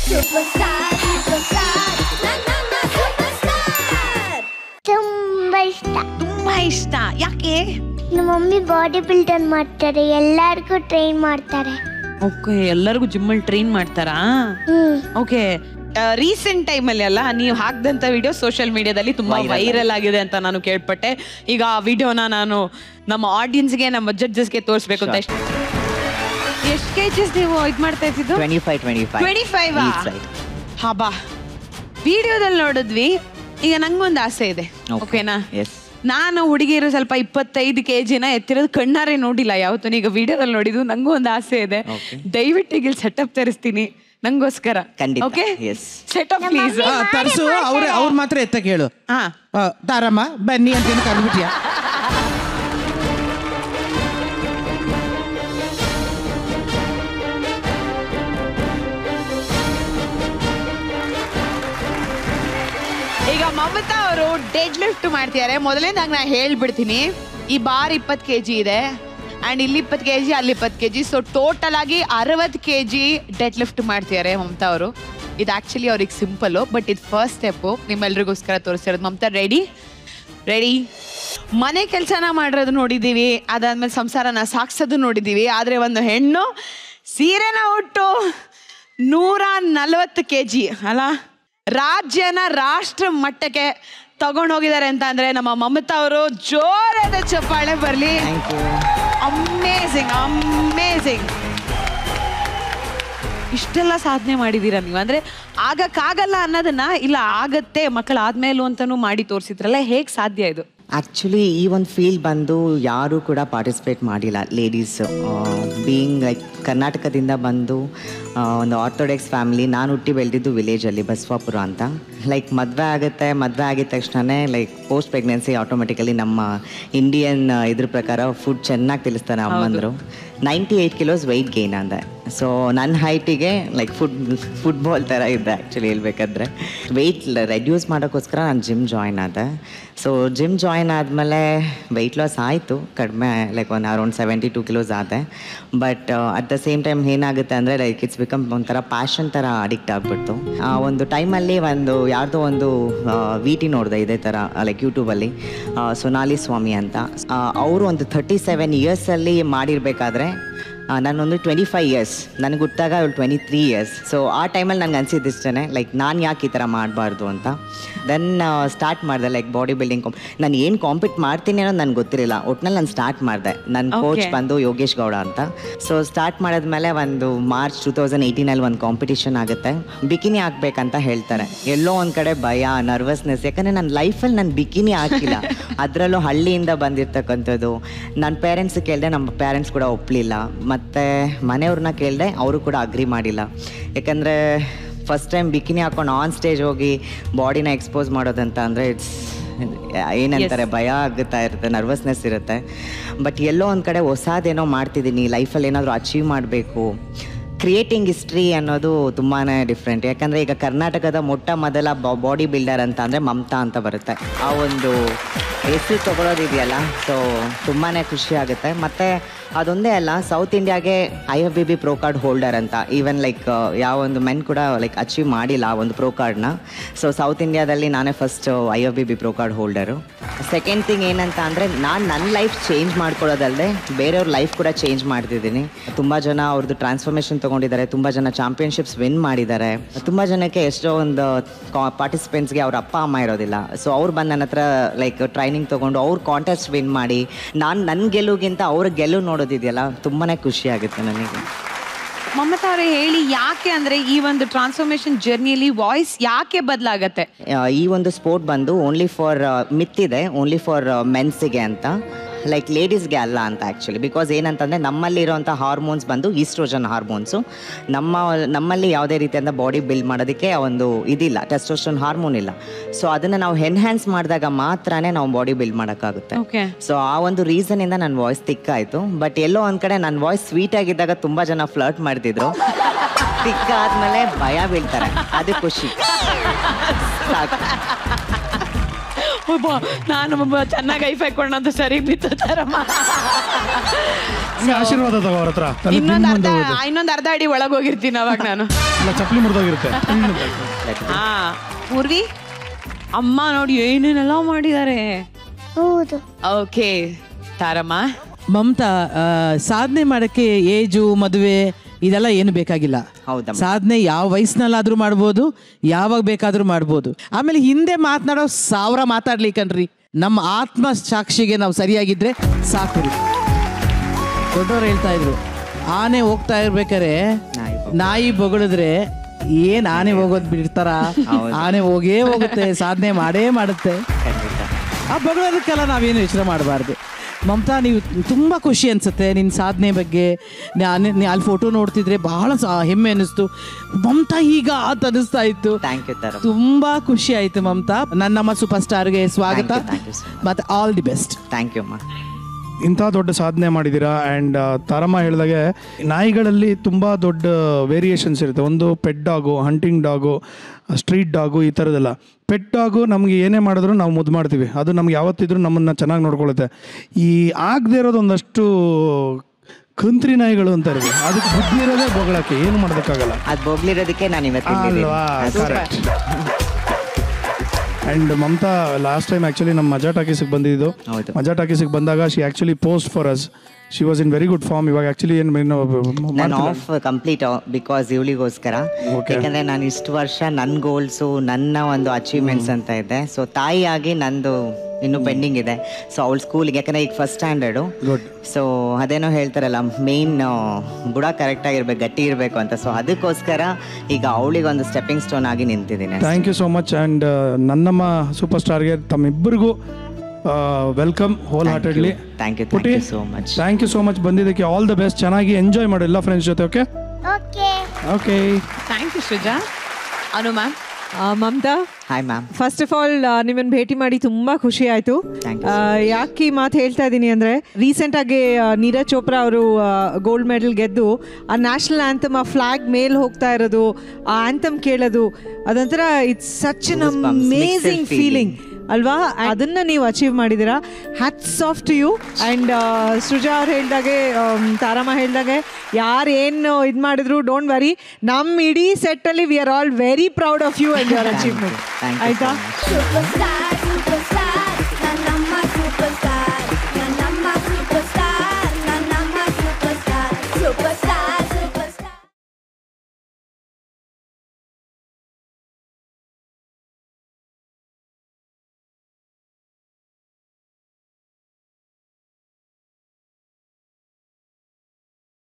ತುಂಬಾ ಇಷ್ಟ. ಯಾಕೆ? ನಮ್ಮ ಮಮ್ಮಿ ಬಾಡಿ ಬಿಲ್ಡರ್ ಮಾಡ್ತಾರೆ, ಎಲ್ಲರಿಗೂ ಟ್ರೈನ್ ಮಾಡ್ತಾರೆ. ಓಕೆ, ಎಲ್ಲರಿಗೂ ಜಿಮ್ಮಲ್ಲಿ ಟ್ರೈನ್ ಮಾಡ್ತಾರಾ? ಓಕೆ. ರೀಸೆಂಟ್ ಟೈಮಲ್ಲಿ ಅಲ್ಲ ನೀವು ಹಾಕ್ದಂತ ವಿಡಿಯೋ ಸೋಷಿಯಲ್ ಮೀಡಿಯಾದಲ್ಲಿ ತುಂಬಾ ವೈರಲ್ ಆಗಿದೆ ಅಂತ ನಾನು ಕೇಳ್ಪಟ್ಟೆ. ಈಗ ಆ ವಿಡಿಯೋನ ನಾನು ನಮ್ಮ ಆಡಿಯನ್ಸ್ಗೆ, ನಮ್ಮ ಜಡ್ಜಸ್ಗೆ ತೋರಿಸ್ಬೇಕು ಅಂತ. ಎಷ್ಟು ಕೆಜಿಸ್ ನೀವು ಇದು ಮಾಡ್ತಾ ಇದ್ದಿದ್ದು? 25 ಹಬ್ಬಾ. ವಿಡಿಯೋದಲ್ಲಿ ನೋಡಿದ್ವಿ. ಈಗ ನಂಗೊಂದು ಆಸೆ ಇದೆ, ಓಕೆನಾ? ನಾನು ಹುಡುಗಿರು ಸ್ವಲ್ಪ 25 kg ಎತ್ತಿರೋದು ಕಣ್ಣಾರೆ ನೋಡಿಲ್ಲ ಯಾವತ್ತು. ಈಗ ವಿಡಿಯೋದಲ್ಲಿ ನೋಡಿದ್ದು. ನಂಗೂ ಒಂದು ಆಸೆ ಇದೆ, ದಯವಿಟ್ಟು ಈಗ ಸೆಟಪ್ ತರಿಸ್ತೀನಿ ನಂಗೋಸ್ಕರ. ಓಕೆ, ಸೆಟಪ್ ಪ್ಲೀಸ್ ತರಿಸು. ಅವ್ರ ಮಾತ್ರ ಎತ್ತಕ್ಕೆ ಹೇಳು. ತಾರಮ್ಮ ಬನ್ನಿ ಅಂತ ಕರ್ಬಿಟ್ಯಾ? ಈಗ ಮಮತಾ ಅವರು ಡೆಡ್ ಲಿಫ್ಟ್ ಮಾಡ್ತಿದ್ದಾರೆ. ಮೊದಲನೇದಾಗಿ ನಾ ಹೇಳ್ಬಿಡ್ತೀನಿ, ಈ ಬಾರ್ 20 kg ಇದೆ ಅಂಡ್ ಇಲ್ಲಿ 20 kg, ಅಲ್ಲಿ 20 kg. ಸೊ ಟೋಟಲ್ ಆಗಿ 60 kg ಡೆಡ್ ಲಿಫ್ಟ್ ಮಾಡ್ತಿದ್ದಾರೆ ಮಮತಾ ಅವರು. ಇದು ಆಕ್ಚುಲಿ ಅವ್ರಿಗೆ ಸಿಂಪಲ್, ಬಟ್ ಇದು ಫಸ್ಟ್ ಸ್ಟೆಪ್ ನಿಮ್ಮೆಲ್ರಿಗೋಸ್ಕರ ತೋರಿಸ್ತಿರೋದು. ಮಮತಾ ರೆಡಿ? ಮನೆ ಕೆಲಸನ ಮಾಡಿರೋದು ನೋಡಿದೀವಿ, ಅದಾದ್ಮೇಲೆ ಸಂಸಾರನ ಸಾಕ್ಸೋದು ನೋಡಿದೀವಿ. ಆದ್ರೆ ಒಂದು ಹೆಣ್ಣು ಸೀರೆನ ಉಟ್ಟು 140 kg ಅಲ್ಲ, ರಾಜ್ಯನ ರಾಷ್ಟ್ರ ಮಟ್ಟಕ್ಕೆ ತಗೊಂಡೋಗಿದ್ದಾರೆ ಅಂತ ಅಂದ್ರೆ ನಮ್ಮ ಮಮತಾ ಅವರು ಜೋರಾದ ಚಪ್ಪಾಳೆ ಬರ್ಲಿ. Amazing, amazing. ಇಷ್ಟೆಲ್ಲ ಸಾಧನೆ ಮಾಡಿದೀರ ನೀವು. ಅಂದ್ರೆ ಆಗಕ್ಕಾಗಲ್ಲ ಅನ್ನೋದನ್ನ ಇಲ್ಲ ಆಗತ್ತೆ ಮಕ್ಕಳಾದ್ಮೇಲೂ ಅಂತಾನು ಮಾಡಿ ತೋರಿಸಿದ್ರಲ್ಲ, ಹೇಗ್ ಸಾಧ್ಯ ಇದು? ಆ್ಯಕ್ಚುಲಿ ಈ ಒಂದು ಫೀಲ್ಡ್ ಬಂದು ಯಾರೂ ಕೂಡ ಪಾರ್ಟಿಸಿಪೇಟ್ ಮಾಡಿಲ್ಲ ಲೇಡೀಸ್. ಬೀಯಿಂಗ್ ಲೈಕ್ ಕರ್ನಾಟಕದಿಂದ ಬಂದು ಒಂದು ಆರ್ಥೋಡಾಕ್ಸ್ ಫ್ಯಾಮಿಲಿ. ನಾನು ಹುಟ್ಟಿ ಬೆಳೆದಿದ್ದು ವಿಲೇಜಲ್ಲಿ, ಬಸವಾಪುರ ಅಂತ. ಲೈಕ್ ಮದುವೆ ಆಗಿದ ತಕ್ಷಣವೇ ಲೈಕ್ ಪೋಸ್ಟ್ ಪ್ರೆಗ್ನೆನ್ಸಿ ಆಟೋಮೆಟಿಕಲಿ ನಮ್ಮ ಇಂಡಿಯನ್ ಇದ್ರ ಪ್ರಕಾರ ಫುಡ್ ಚೆನ್ನಾಗಿ ತಿಳಿಸ್ತಾರೆ ಅಮ್ಮಂದರು. 98 kilos ವೆಯ್ಟ್ ಗೇನ್ ಅಂದೆ. ಸೊ ನನ್ನ ಹೈಟಿಗೆ ಲೈಕ್ ಫುಟ್ಬಾಲ್ ಥರ ಇದ್ದೆ ಆ್ಯಕ್ಚುಲಿ ಹೇಳ್ಬೇಕಾದ್ರೆ. ವೆಯ್ಟ್ ರೆಡ್ಯೂಸ್ ಮಾಡೋಕ್ಕೋಸ್ಕರ ನಾನು ಜಿಮ್ ಜಾಯ್ನ್ ಆದೆ. ಸೊ ಜಿಮ್ ಜಾಯ್ನ್ ಆದಮೇಲೆ ವೆಯ್ಟ್ ಲಾಸ್ ಆಯಿತು, ಕಡಿಮೆ ಲೈಕ್ ಅರೌಂಡ್ 72 kilos ಆದೆ. But at the same time ಏನಾಗುತ್ತೆ ಅಂದರೆ ಲೈಕ್ ಇಟ್ಸ್ ಬಿಕಮ್ ಒಂಥರ ಪ್ಯಾಷನ್ ಥರ ಅಡಿಕ್ಟ್ ಆಗಿಬಿಡ್ತು. ಒಂದು ಟೈಮಲ್ಲಿ ಯಾರ್ದೋ ಒಂದು ವಿಟಿ ನೋಡಿದೆ ಇದೇ ಥರ ಲೈಕ್ ಯೂಟ್ಯೂಬಲ್ಲಿ, ಸೊನಾಲಿ ಸ್ವಾಮಿ ಅಂತ. ಅವರು ಒಂದು 37 yearsಲ್ಲಿ ಮಾಡಿರಬೇಕಾದ್ರೆ ನಾನೊಂದು 25 years, ನನಗೆ ಹುಟ್ಟಾಗ ಅವಳು 23 years. ಸೊ ಆ ಟೈಮಲ್ಲಿ ನನಗೆ ಅನಿಸಿದ್ದಿಷ್ಟೇ ಲೈಕ್ ನಾನು ಯಾಕೆ ಈ ಥರ ಮಾಡಬಾರ್ದು ಅಂತ. ದೆನ್ ಸ್ಟಾರ್ಟ್ ಮಾಡಿದೆ ಲೈಕ್ ಬಾಡಿ ಬಿಲ್ಡಿಂಗ್. ನಾನು ಏನು ಕಾಂಪೀಟ್ ಮಾಡ್ತೀನಿ ಅನ್ನೋದು ನನಗೆ ಗೊತ್ತಿರಲಿಲ್ಲ. ಒಟ್ಟಿನಲ್ಲಿ ನಾನು ಸ್ಟಾರ್ಟ್ ಮಾಡಿದೆ. ನನ್ನ ಕೋಚ್ ಬಂದು ಯೋಗೇಶ್ ಗೌಡ ಅಂತ. ಸೊ ಸ್ಟಾರ್ಟ್ ಮಾಡಿದ್ಮೇಲೆ ಒಂದು ಮಾರ್ಚ್ 2018 ಒಂದು ಕಾಂಪಿಟೇಷನ್ ಆಗುತ್ತೆ. ಬಿಕಿನಿ ಹಾಕ್ಬೇಕಂತ ಹೇಳ್ತಾರೆ. ಎಲ್ಲೋ ಒಂದು ಕಡೆ ಭಯ, ನರ್ವಸ್ನೆಸ್. ಯಾಕಂದರೆ ನನ್ನ ಲೈಫಲ್ಲಿ ನಾನು ಬಿಕಿನಿ ಹಾಕಿಲ್ಲ, ಅದರಲ್ಲೂ ಹಳ್ಳಿಯಿಂದ ಬಂದಿರ್ತಕ್ಕಂಥದ್ದು. ನನ್ನ ಪೇರೆಂಟ್ಸ್ ಕೇಳಿದೆ, ನಮ್ಮ ಪೇರೆಂಟ್ಸ್ ಕೂಡ ಒಪ್ಪಲಿಲ್ಲ. ಮತ್ತು ಮನೆಯವ್ರನ್ನ ಕೇಳಿದೆ, ಅವರು ಕೂಡ ಅಗ್ರಿ ಮಾಡಿಲ್ಲ. ಯಾಕಂದರೆ ಫಸ್ಟ್ ಟೈಮ್ ಬಿಕಿನಿ ಹಾಕೊಂಡು ಆನ್ ಸ್ಟೇಜ್ ಹೋಗಿ ಬಾಡಿನ ಎಕ್ಸ್ಪೋಸ್ ಮಾಡೋದಂತ ಅಂದರೆ ಇಟ್ಸ್ ಏನಂತಾರೆ, ಭಯ ಆಗುತ್ತಾ ಇರುತ್ತೆ, ನರ್ವಸ್ನೆಸ್ ಇರುತ್ತೆ. ಬಟ್ ಎಲ್ಲೋ ಒಂದು ಕಡೆ ಹೊಸದೇನೋ ಮಾಡ್ತಿದ್ದೀನಿ, ಲೈಫಲ್ಲಿ ಏನಾದರೂ ಅಚೀವ್ ಮಾಡಬೇಕು. ಕ್ರಿಯೇಟಿಂಗ್ ಹಿಸ್ಟ್ರಿ ಅನ್ನೋದು ತುಂಬಾ ಡಿಫ್ರೆಂಟ್. ಯಾಕಂದರೆ ಈಗ ಕರ್ನಾಟಕದ ಮೊಟ್ಟ ಮೊದಲ ಬಾಡಿ ಬಿಲ್ಡರ್ ಅಂತ ಅಂದರೆ ಮಮತಾ ಅಂತ ಬರುತ್ತೆ. ಆ ಒಂದು ಹೆಸರು ತೊಗೊಳೋದಿದೆಯಲ್ಲ, ಸೊ ತುಂಬಾ ಖುಷಿ ಆಗುತ್ತೆ. ಮತ್ತು ಅದೊಂದೇ ಅಲ್ಲ, ಸೌತ್ ಇಂಡಿಯಾಗೆ IFBB ಪ್ರೋ ಕಾರ್ಡ್ ಹೋಲ್ಡರ್ ಅಂತ. ಈವನ್ ಲೈಕ್ ಯಾವ ಒಂದು ಮೆನ್ ಕೂಡ ಲೈಕ್ ಅಚೀವ್ ಮಾಡಿಲ್ಲ ಆ ಒಂದು ಪ್ರೋ ಕಾರ್ಡ್ನ. ಸೊ ಸೌತ್ ಇಂಡಿಯಾದಲ್ಲಿ ನಾನೇ first IFBB pro card holder. Second thing ಏನಂತ ಅಂದರೆ, ನಾನು ನನ್ನ ಲೈಫ್ ಚೇಂಜ್ ಮಾಡ್ಕೊಳ್ಳೋದಲ್ಲದೆ ಬೇರೆಯವ್ರ ಲೈಫ್ ಕೂಡ ಚೇಂಜ್ ಮಾಡ್ತಿದ್ದೀನಿ. ತುಂಬ ಜನ ಅವ್ರದ್ದು ಟ್ರಾನ್ಸ್ಫಾರ್ಮೇಷನ್ ತೊಗೊಂಡಿದ್ದಾರೆ, ತುಂಬ ಜನ ಚಾಂಪಿಯನ್ಶಿಪ್ಸ್ ವಿನ್ ಮಾಡಿದ್ದಾರೆ. ತುಂಬ ಜನಕ್ಕೆ ಎಷ್ಟೋ ಒಂದು ಪಾರ್ಟಿಸಿಪೆಂಟ್ಸ್ಗೆ ಅವ್ರ ಅಪ್ಪ ಅಮ್ಮ ಇರೋದಿಲ್ಲ. ಸೊ ಅವ್ರು ಬಂದು ನನ್ನ ಹತ್ರ ಲೈಕ್ ಟ್ರೈನಿಂಗ್ ತೊಗೊಂಡು ಅವ್ರು ಕಾಂಟೆಸ್ಟ್ ವಿನ್ ಮಾಡಿ, ನಾನು ನನ್ನ ಗೆಲುವಿಗಿಂತ ಅವ್ರ ಗೆಲುವು ನೋಡೋದಿದೆಯಲ್ಲ, ತುಂಬಾ ಖುಷಿ ಆಗುತ್ತೆ ನನಗೆ. ಮಮತಾ ಅವರೇ ಹೇಳಿ, ಯಾಕೆ ಅಂದರೆ ಈ ಒಂದು ಟ್ರಾನ್ಸ್ಫಾರ್ಮೇಷನ್ ಜರ್ನಿಯಲ್ಲಿ ವಾಯ್ಸ್ ಯಾಕೆ ಬದಲಾಗತ್ತೆ? ಈ ಒಂದು ಸ್ಪೋರ್ಟ್ ಬಂದು ಓನ್ಲಿ ಫಾರ್ ಮಿತ್ತಿದೆ, ಓನ್ಲಿ ಫಾರ್ ಮೆನ್ಸಿಗೆ ಅಂತ, ಲೈಕ್ ಲೇಡೀಸ್ಗೆ ಅಲ್ಲ ಅಂತ ಆ್ಯಕ್ಚುಲಿ. ಬಿಕಾಸ್ ಏನಂತಂದರೆ ನಮ್ಮಲ್ಲಿರೋಂಥ ಹಾರ್ಮೋನ್ಸ್ ಬಂದು ಈಸ್ಟ್ರೋಜನ್ ಹಾರ್ಮೋನ್ಸು. ನಮ್ಮಲ್ಲಿ ಯಾವುದೇ ರೀತಿಯಿಂದ ಬಾಡಿ ಬಿಲ್ಡ್ ಮಾಡೋದಕ್ಕೆ ಒಂದು ಇದಿಲ್ಲ, ಟೆಸ್ಟೋಸ್ಟೆರೋನ್ ಹಾರ್ಮೋನ್ ಇಲ್ಲ. ಸೊ ಅದನ್ನು ನಾವು ಎನ್ಹ್ಯಾನ್ಸ್ ಮಾಡಿದಾಗ ಮಾತ್ರನೇ ನಾವು ಬಾಡಿ ಬಿಲ್ಡ್ ಮಾಡೋಕ್ಕಾಗುತ್ತೆ. ಸೊ ಆ ಒಂದು ರೀಸನಿಂದ ನನ್ನ ವಾಯ್ಸ್ ತಿಕ್ಕಾಯಿತು. ಬಟ್ ಎಲ್ಲೋ ಒಂದು ಕಡೆ ನನ್ನ ವಾಯ್ಸ್ ಸ್ವೀಟ್ ಆಗಿದ್ದಾಗ ತುಂಬ ಜನ ಫ್ಲರ್ಟ್ ಮಾಡ್ತಿದ್ರು. ತಿಕ್ಕ ಆದಮೇಲೆ ಭಯ ಬೀಳ್ತಾರೆ, ಅದು ಖುಷಿ. ಸಾಕು. ನಾನು ಚೆನ್ನಾಗಿ ಐಫ್ ಹಾಕೊಂಡಂತ ಸರಿ ಬಿತ್ತು ತರಮ್ಮ. ಆಶೀರ್ವಾದ ತಗೋ ಅವ್ರ ಹತ್ರ. ತಲೆ ಇನ್ನೊಂದ್ ಅರ್ಧ ಅಡಿ ಒಳಗೋಗಿರ್ತೀನಿ ಅವಾಗ ನಾನು. ಅಲ್ಲ, ಚಪ್ಪಲಿ ಮುರಿದೋಗಿರುತ್ತೆ. ಹಾ ಪೂರ್ವಿ, ಅಮ್ಮ ನೋಡಿ ಏನೇನೆಲ್ಲ ಮಾಡಿದ್ದಾರೆ. ಹೌದು. ಓಕೆ ತಾರಮ್ಮ. ಮಮತಾ, ಸಾಧನೆ ಮಾಡಕ್ಕೆ ಏಜು ಮದುವೆ ಇದೆಲ್ಲ ಏನು ಬೇಕಾಗಿಲ್ಲ. ಹೌದಾ? ಸಾಧನೆ ಯಾವ ವಯಸ್ಸಿನಲ್ಲಾದ್ರೂ ಮಾಡ್ಬೋದು, ಯಾವಾಗ ಬೇಕಾದ್ರೂ ಮಾಡ್ಬೋದು. ಆಮೇಲೆ ಹಿಂದೆ ಮಾತನಾಡೋ 1000 ಮಾತಾಡ್ಲಿಕ್ಕನ್ರಿ, ನಮ್ಮ ಆತ್ಮ ಸಾಕ್ಷಿಗೆ ನಾವು ಸರಿಯಾಗಿದ್ರೆ ಸಾಕು ರೀ. ದೊಡ್ಡವ್ರು ಹೇಳ್ತಾ ಇದ್ರು, ಆನೆ ಹೋಗ್ತಾ ಇರ್ಬೇಕಾರೆ ನಾಯಿ ಬೊಗಳಿದ್ರೆ ಏನ್ ಆನೆ ಹೋಗೋದ್ ಬಿಡ್ತಾರ? ಆನೆ ಹೋಗೇ ಹೋಗುತ್ತೆ, ಸಾಧನೆ ಮಾಡೇ ಮಾಡುತ್ತೆ. ಆ ಬೊಗಳೋದಕ್ಕೆಲ್ಲ ನಾವೇನು ಯೋಚನೆ ಮಾಡಬಾರ್ದು. ಮಮತಾ, ನೀವು ತುಂಬ ಖುಷಿ ಅನಿಸುತ್ತೆ ನಿನ್ನ ಸಾಧನೆ ಬಗ್ಗೆ. ಅಲ್ಲಿ ಫೋಟೋ ನೋಡ್ತಿದ್ರೆ ಬಹಳ ಹೆಮ್ಮೆ ಅನ್ನಿಸ್ತು. ಮಮತಾ ಈಗ ಅಂತ ಅನಿಸ್ತಾ ಇತ್ತು. ಥ್ಯಾಂಕ್ ಯು ತಾರಮ್ಮ. ತುಂಬ ಖುಷಿ ಆಯಿತು ಮಮತಾ. ನನ್ನಮ್ಮ ಸೂಪರ್ ಸ್ಟಾರ್ಗೆ ಸ್ವಾಗತ ಮತ್ತು all the best. Thank you ಅಮ್ಮ. ಇಂಥ ದೊಡ್ಡ ಸಾಧನೆ ಮಾಡಿದ್ದೀರಾ. ಆ್ಯಂಡ್ ತಾರಮ್ಮ ಹೇಳಿದಾಗೆ ನಾಯಿಗಳಲ್ಲಿ ತುಂಬ ದೊಡ್ಡ ವೇರಿಯೇಷನ್ಸ್ ಇರುತ್ತೆ. ಒಂದು pet dog, hunting dog, street dog, ಈ ಥರದ್ದೆಲ್ಲ. ಪೆಟ್ ಡಾಗು ನಮಗೆ ಏನೇ ಮಾಡಿದ್ರು ನಾವು ಮುದ್ದು ಮಾಡ್ತೀವಿ, ಅದು ನಮ್ಗೆ ಯಾವತ್ತಿದ್ರೂ ನಮ್ಮನ್ನು ಚೆನ್ನಾಗಿ ನೋಡ್ಕೊಳ್ಳುತ್ತೆ. ಈ ಆಗದೆ ಇರೋದು ಒಂದಷ್ಟು ಕಂತ್ರಿ ನಾಯಿಗಳು ಅಂತ ಇರೋದು, ಅದಕ್ಕೆ ಬುದ್ಧಿ ಇರೋದೇ ಬೊಗಳಕ್ಕೆ, ಏನು ಮಾಡೋದಕ್ಕಾಗಲ್ಲ. ಅದು ಬೊಗ್ಲಿರೋದಕ್ಕೆ ನಾನು ಅಲ್ವಾ? Correct. And Mamata last time actually ನಮ್ಮ ಮಜಾ ಟಾಕೀಸಿಗೆ ಬಂದಿದ್ದು. ಮಜಾ ಟಾಕೀಸಿಗೆ ಬಂದಾಗ she actually post for us. She was in very good form. ಇವಾಗ ಆ್ಯಕ್ಚುಲಿ ನಾನು ಆಫ್ ಕಂಪ್ಲೀಟ್ ಬಿಕಾಸ್ ಇವಳಿಗೋಸ್ಕರ. ಯಾಕಂದರೆ ನಾನು ಇಷ್ಟು ವರ್ಷ ನನ್ನ ಗೋಲ್ಸು, ನನ್ನ ಒಂದು ಅಚೀವ್ಮೆಂಟ್ಸ್ ಅಂತ ಇದೆ. ಸೊ ತಾಯಿಯಾಗಿ ನಂದು ಇನ್ನೂ ಪೆಂಡಿಂಗ್ ಇದೆ. ಸೊ ಅವಳು ಸ್ಕೂಲಿಗೆ, ಯಾಕಂದರೆ ಈಗ ಫಸ್ಟ್ ಸ್ಟ್ಯಾಂಡರ್ಡು. ಸೊ ಅದೇನೋ ಹೇಳ್ತಾರಲ್ಲ, ಮೇನ್ ಬುಡ ಕರೆಕ್ಟಾಗಿರ್ಬೇಕು, ಗಟ್ಟಿ ಇರಬೇಕು ಅಂತ. ಸೊ ಅದಕ್ಕೋಸ್ಕರ ಈಗ ಅವಳಿಗೆ ಒಂದು ಸ್ಟೆಪ್ಪಿಂಗ್ ಸ್ಟೋನ್ ಆಗಿ ನಿಂತಿದ್ದೀನಿ. Thank you so much. And ನನ್ನಮ್ಮ ಸೂಪರ್ ಸ್ಟಾರ್ಗೆ ತಮ್ಮಿಬ್ಬರಿಗೂ welcome wholeheartedly. Thank you so much. Thank you so much ಬಂದಿದ್ದಕ್ಕೆ. All the best. ಚೆನ್ನಾಗಿ ಎಂಜಾಯ್ ಮಾಡಿ ಎಲ್ಲ ಫ್ರೆಂಡ್ಸ್ ಜೊತೆ. Okay okay okay. Thank you Sruja. Anu ma'am. Mamata, hi ma'am. First of all ನಿಮ್ಮನ್ನು ಭೇಟಿ ಮಾಡಿ ತುಂಬ ಖುಷಿ ಆಯಿತು. ಯಾಕೆ ಈ ಮಾತು ಹೇಳ್ತಾ ಇದ್ದೀನಿ ಅಂದರೆ, ರೀಸೆಂಟಾಗಿ ನೀರಜ್ ಚೋಪ್ರಾ ಅವರು ಗೋಲ್ಡ್ ಮೆಡಲ್ ಗೆದ್ದು ಆ ನ್ಯಾಷನಲ್ ಆ್ಯಂಥಮ್, ಆ ಫ್ಲಾಗ್ ಮೇಲೆ ಹೋಗ್ತಾ ಇರೋದು, ಆ ಆ್ಯಂಥಮ್ ಕೇಳೋದು, ಅದೊಂಥರ it's such an amazing feeling ಅಲ್ವಾ? ಅದನ್ನು ನೀವು ಅಚೀವ್ ಮಾಡಿದ್ದೀರಾ. Hats off to you. And Sruja ಅವ್ರು ಹೇಳ್ದಾಗೆ, ತಾರಮ್ಮ ಹೇಳ್ದಾಗೆ, ಯಾರು ಏನು ಇದು ಮಾಡಿದ್ರು ಡೋಂಟ್ ವರಿ, ನಮ್ಮ ಇಡೀ ಸೆಟ್ಟಲ್ಲಿ we are all very proud of you and your achievement. ಆಯಿತಾ?